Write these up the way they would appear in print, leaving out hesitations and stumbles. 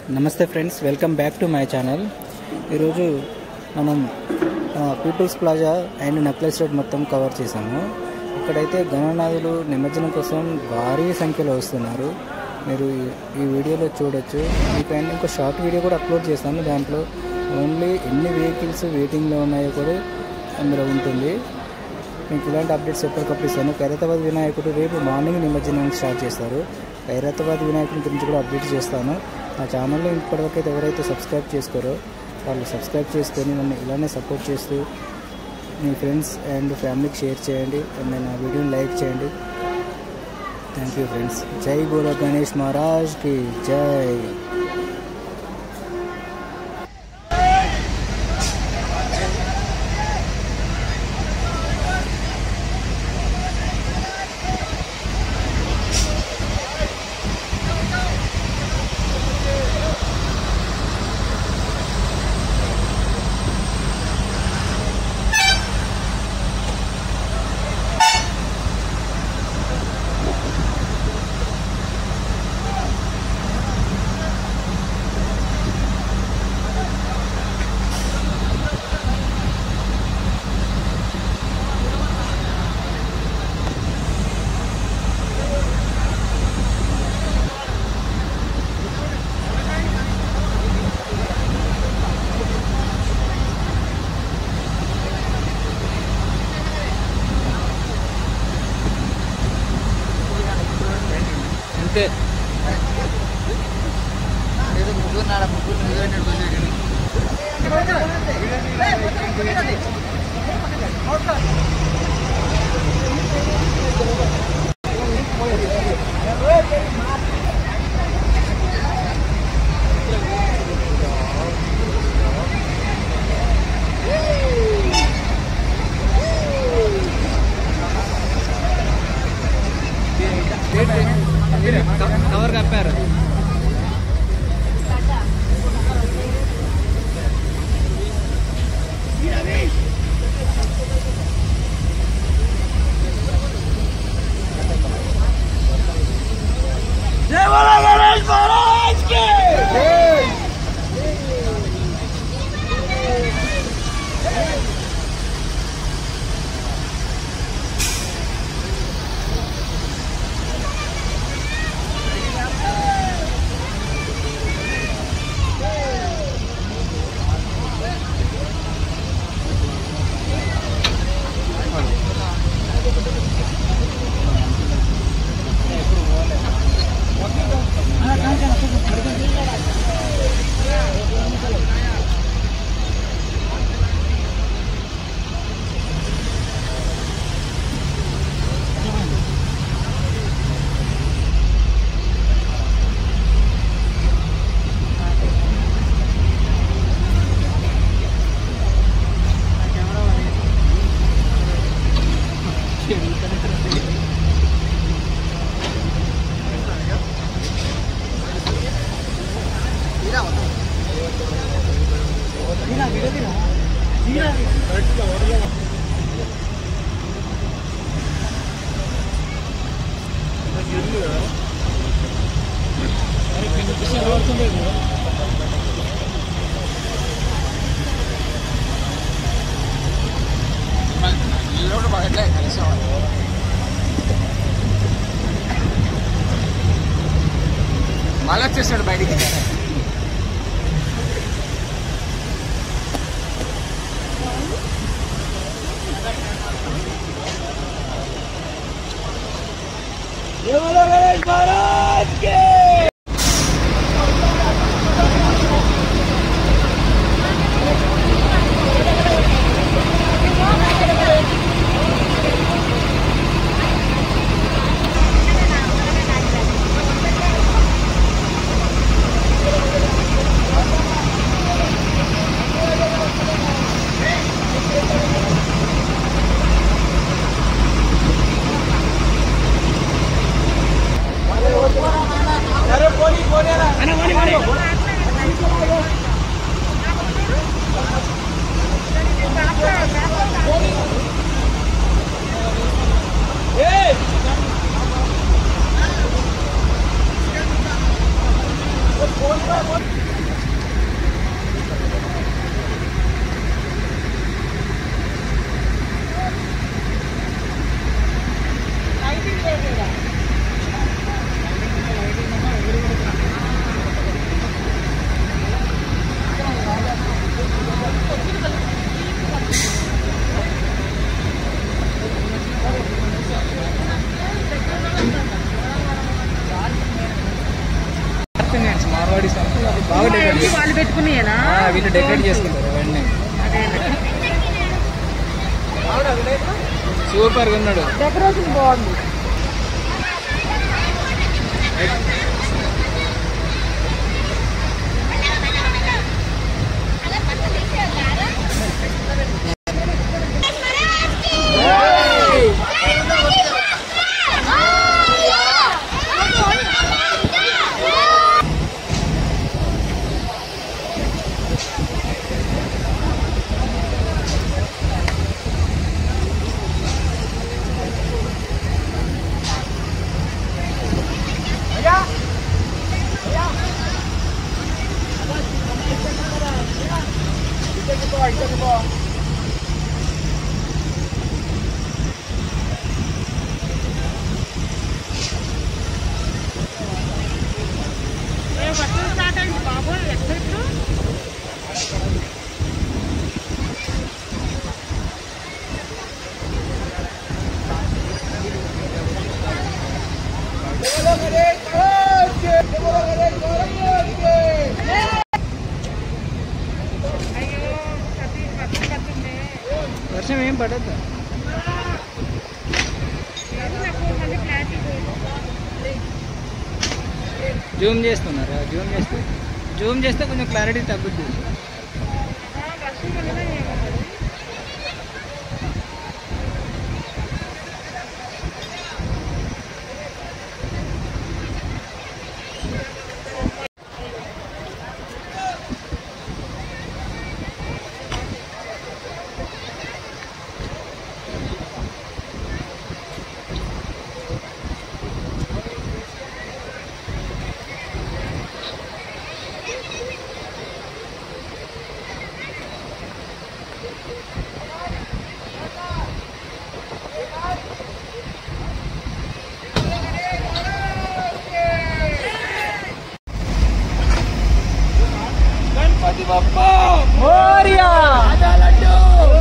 నమస్తే friends, welcome back to my channel. ఈరోజు మనం peoples plaza and necklace road మొత్తం కవర్ చేసాము. ఇక్కడైతే గణనాథులు నిమజ్జనం కోసం భారీ సంఖ్యలో వస్తున్నారు. మీరు ఈ వీడియోలో చూడొచ్చు. మీకైనా ఇంకో షార్ట్ వీడియో కూడా అప్లోడ్ చేస్తాను. దాంట్లో ఓన్లీ ఎన్ని వెహికల్స్ వెయిటింగ్లో ఉన్నాయో కూడా అందులో ఉంటుంది. మీకు ఇలాంటి అప్డేట్స్ ఎప్పటికప్పుడు ఇస్తాను. ఖైరతాబాద్ వినాయకుడు రేపు మార్నింగ్ నిమజ్జనం స్టార్ట్ చేస్తారు. ఖైరతాబాద్ వినాయకుడి గురించి కూడా అప్డేట్ చేస్తాను. నా ఛానల్లో ఇప్పటివరకు అయితే ఎవరైతే సబ్స్క్రైబ్ చేసుకోరో వాళ్ళు సబ్స్క్రైబ్ చేసుకొని నన్ను ఇలానే సపోర్ట్ చేస్తూ మీ ఫ్రెండ్స్ అండ్ ఫ్యామిలీకి షేర్ చేయండి అండ్ నా వీడియోని లైక్ చేయండి. Thank you friends. జై బోలో గణేష్ మహారాజ్కి జై. కవర్ కప్పారు. जय बोलो गणेश महाराज की जय. మళ్ళీ వచ్చేసాడు బయటికి. जय बोलो गणेश महाराज के. వాళ్ళు పెట్టుకున్నాయనా వీళ్ళు డెకరేట్ చేసుకుంటారు అవన్నీ సూపర్గా ఉన్నాడు డెకరేషన్ బాగుంది వర్షం ఏం పడద్దా జూమ్ చేస్తున్నారా జూమ్ చేస్తే కొంచెం క్లారిటీ తగ్గుద్ది गणपति बप्पा मोरया लड्डू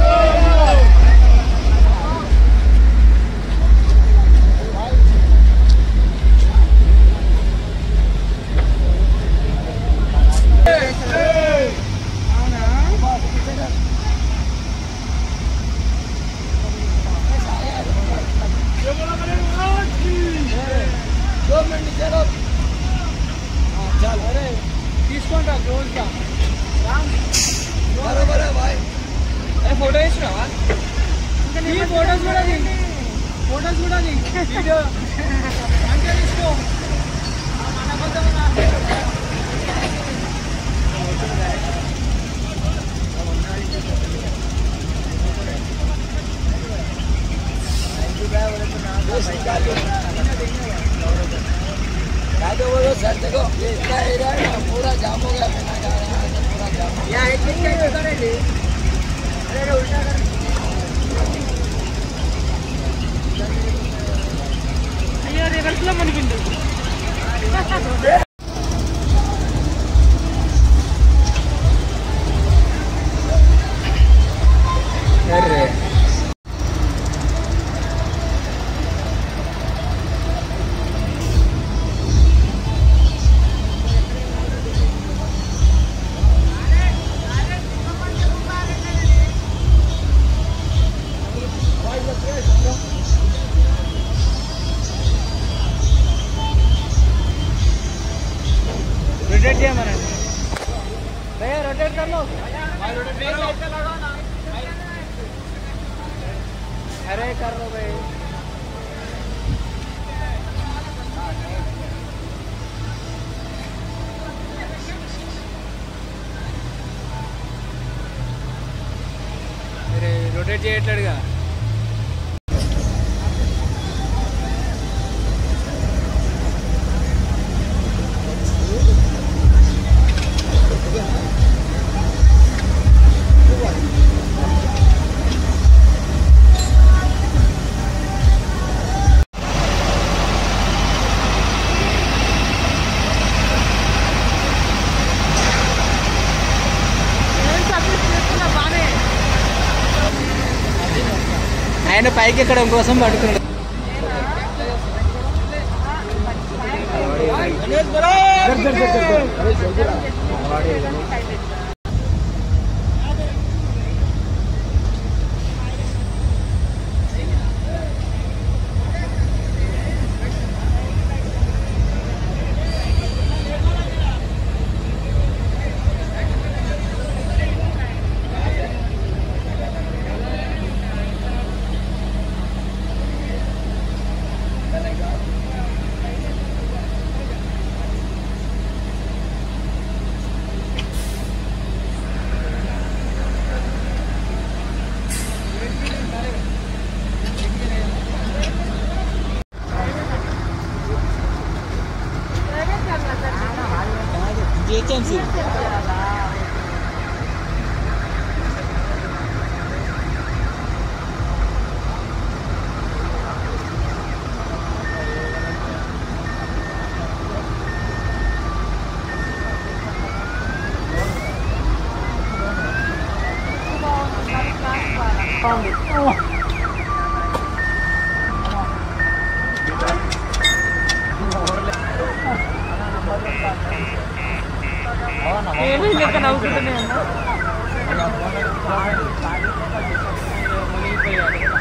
बरोबर है भाई फोटो इच्छा फोटोस वीडियो बोलो सर देखो इसका एरिया पूरा जाम हो गया यहाँ एक अरे उल्टा कर अయ్యో రివర్స్ లో మనకింది అరే रोटेट किया मैंने भैया रोटेट कर लो भाई रोटेट लगाओ ना अरे कर लो भाई अरे रोटेट చేయట్లేడుగా ఆయన పైకి ఎక్కడం కోసం పడుతున్నాడు. ఏమైంది అక్కడ నవ్వుకుంటూనే ఉన్నా.